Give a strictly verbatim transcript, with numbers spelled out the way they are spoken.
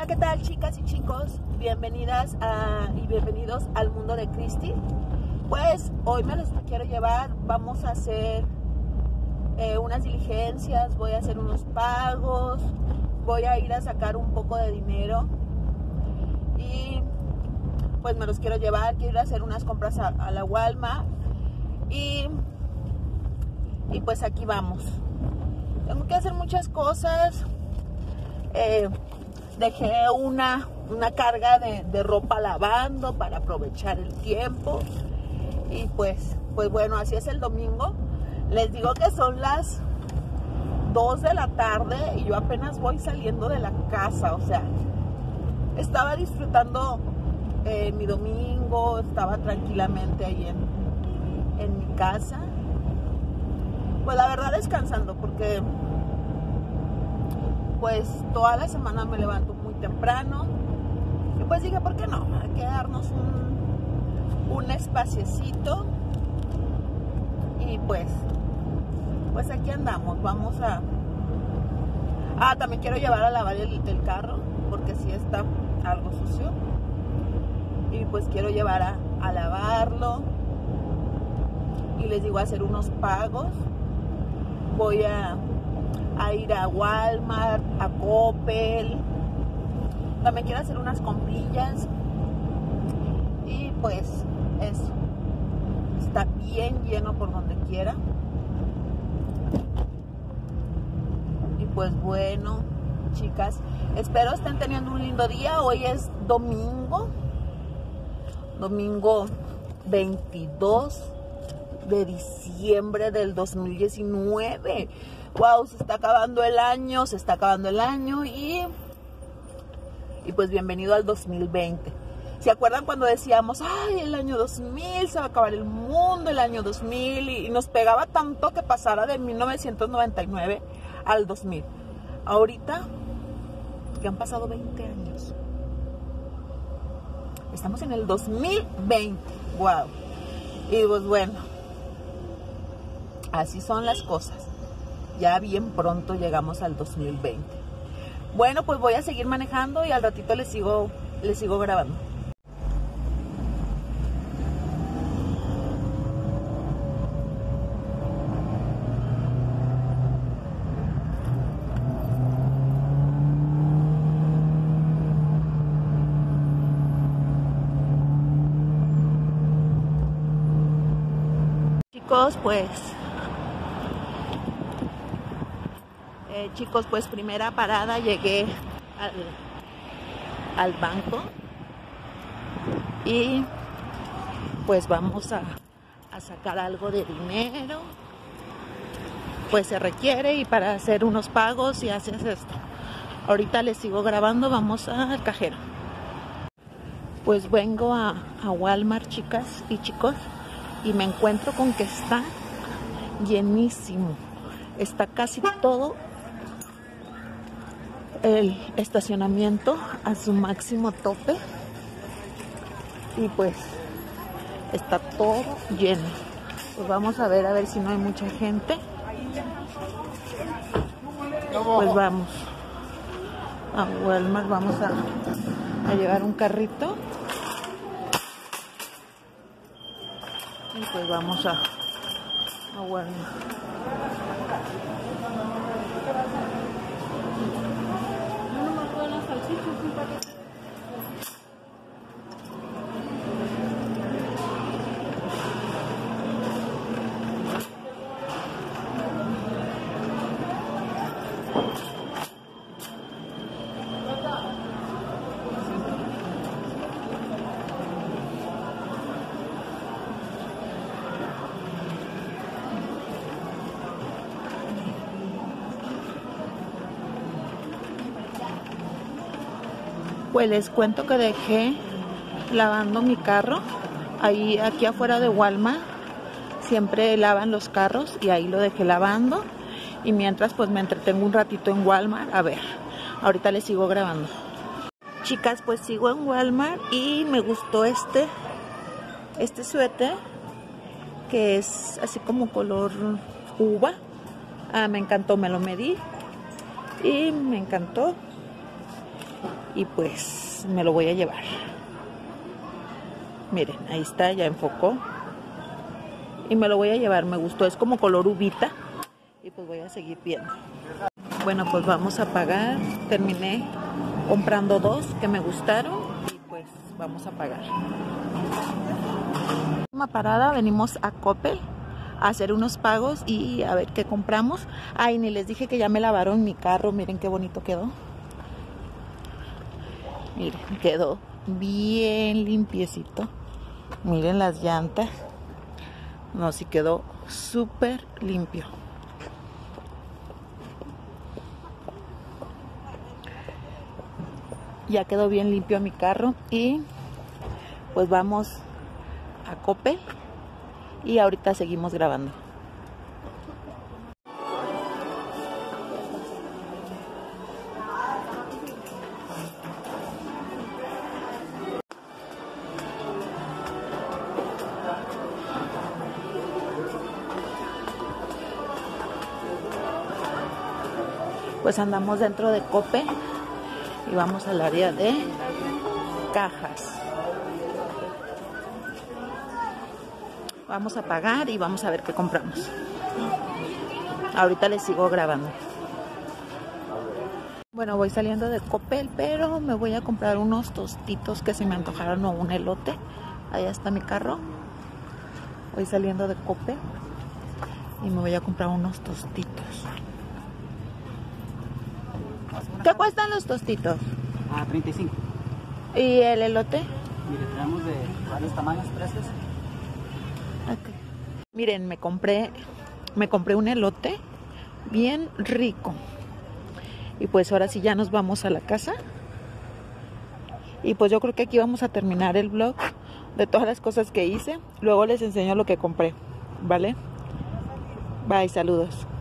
Hola, ¿qué tal, chicas y chicos? Bienvenidas a, y bienvenidos al mundo de Cristi. Pues hoy me los quiero llevar, vamos a hacer eh, unas diligencias, voy a hacer unos pagos, voy a ir a sacar un poco de dinero y pues me los quiero llevar, quiero ir a hacer unas compras a, a la Walmart y, y pues aquí vamos. Tengo que hacer muchas cosas. Eh, dejé una, una carga de, de ropa lavando para aprovechar el tiempo y pues, pues bueno, así es el domingo. Les digo que son las dos de la tarde y yo apenas voy saliendo de la casa, o sea, estaba disfrutando eh, mi domingo, estaba tranquilamente ahí en, en mi casa, pues la verdad descansando porque pues toda la semana me levanto muy temprano y pues dije, ¿por qué no? Hay que darnos un, un espaciecito y pues pues aquí andamos, vamos a ah, también quiero llevar a lavar el, el carro porque sí está algo sucio y pues quiero llevar a, a lavarlo y les digo a hacer unos pagos. Voy a a ir a Walmart, a Coppel, también quiero hacer unas comprillas y pues eso, está bien lleno por donde quiera y pues bueno, chicas, espero estén teniendo un lindo día. Hoy es domingo, domingo veintidós de diciembre del dos mil diecinueve. Wow, se está acabando el año, se está acabando el año y, y pues bienvenido al dos mil veinte. ¿Se acuerdan cuando decíamos, ay, el año dos mil, se va a acabar el mundo, el año dos mil? Y, y nos pegaba tanto que pasara de mil novecientos noventa y nueve al dos mil. Ahorita, que han pasado veinte años. Estamos en el dos mil veinte, wow. Y pues bueno, así son las cosas. Ya bien pronto llegamos al dos mil veinte. Bueno, pues voy a seguir manejando y al ratito les sigo, les sigo grabando. Chicos, pues... Eh, chicos, pues primera parada, llegué al, al banco y pues vamos a, a sacar algo de dinero, pues se requiere y para hacer unos pagos y haces esto. Ahorita les sigo grabando, vamos al cajero. Pues vengo a, a Walmart, chicas y chicos, y me encuentro con que está llenísimo, está casi todo el estacionamiento a su máximo tope y pues está todo lleno. Pues vamos a ver a ver si no hay mucha gente. Pues vamos a Walmart, vamos a, a llevar un carrito y pues vamos a, a Walmart. Pues les cuento que dejé lavando mi carro ahí, aquí afuera de Walmart. Siempre lavan los carros y ahí lo dejé lavando. Y mientras pues me entretengo un ratito en Walmart. A ver, ahorita les sigo grabando. Chicas, pues sigo en Walmart y me gustó este, este suéter que es así como color uva. Ah, me encantó, me lo medí y me encantó. y pues me lo voy a llevar. Miren, ahí está, ya enfocó. Y me lo voy a llevar, me gustó, es como color uvita. Y pues voy a seguir viendo. Bueno, pues vamos a pagar. Terminé comprando dos que me gustaron. Y pues vamos a pagar. Última parada, venimos a Coppel a hacer unos pagos y a ver qué compramos. Ay, ni les dije que ya me lavaron mi carro. Miren qué bonito quedó. Miren, quedó bien limpiecito. Miren las llantas. No, sí quedó súper limpio. Ya quedó bien limpio mi carro y pues vamos a Coppel y ahorita seguimos grabando. Pues andamos dentro de Coppel y vamos al área de cajas. Vamos a pagar y vamos a ver qué compramos. Ahorita les sigo grabando. Bueno, voy saliendo de Coppel, pero me voy a comprar unos tostitos que se me antojaron o un elote. Allá está mi carro. Voy saliendo de Coppel y me voy a comprar unos tostitos. ¿Qué cuestan los tostitos? A ah, treinta y cinco. ¿Y el elote? Mire, tenemos de varios tamaños, precios. Okay. Miren, me compré, me compré un elote bien rico. Y pues ahora sí ya nos vamos a la casa. Y pues yo creo que aquí vamos a terminar el vlog de todas las cosas que hice. Luego les enseño lo que compré, ¿vale? Bye, saludos.